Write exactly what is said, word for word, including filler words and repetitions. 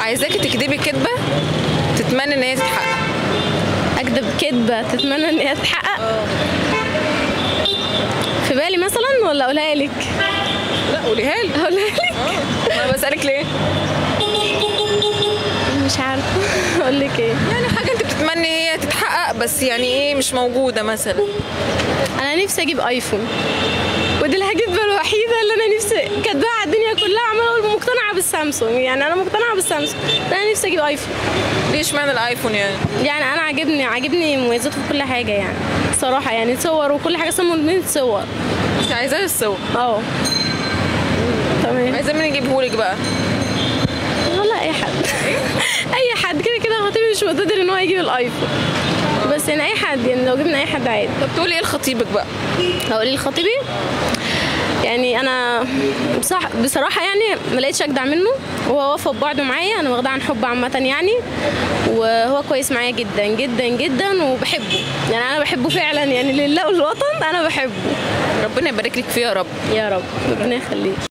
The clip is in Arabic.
عايزاكي تكدبي كدبه تتمنى ان هي تتحقق. اكدب كدبه تتمنى ان هي تتحقق؟ في بالي مثلا ولا اقولها لك؟ لا قوليها لي. اقولها لك؟ اه انا بسالك ليه؟ مش عارفه اقول لك ايه. يعني حاجه انت بتتمني هي تتحقق بس يعني ايه مش موجوده مثلا. انا نفسي اجيب ايفون، ودي الحاجه الوحيده اللي انا نفسي كاتباها على الدنيا كلها، عماله اقول مقتنعه بالسامسونج، يعني انا مقتنعه بالسامسونج، انا نفسي اجيب ايفون. ليه اشمعنى الايفون يعني؟ يعني انا عاجبني عاجبني مميزاته في كل حاجه يعني صراحه، يعني صور وكل حاجه، اصلا مدمنه صور. انت عايزاه الصور؟ اه تمام. عايزاه مين يجيبهولك بقى؟ والله اي حد اي حد، كده كده خطيبي مش مقتدر ان هو يجيب الايفون، بس يعني اي حد، يعني لو جبنا اي حد عادي. طب تقولي ايه لخطيبك بقى؟ هقول لخطيبي يعني انا بصح بصراحه يعني ما لقيتش اجدع منه، وهو وفى ببعضه معايا، انا واخداه عن حب عامه يعني، وهو كويس معايا جدا جدا جدا وبحبه، يعني انا بحبه فعلا، يعني لله والوطن انا بحبه. ربنا يبارك لك فيه يا رب. يا رب، ربنا يخليك.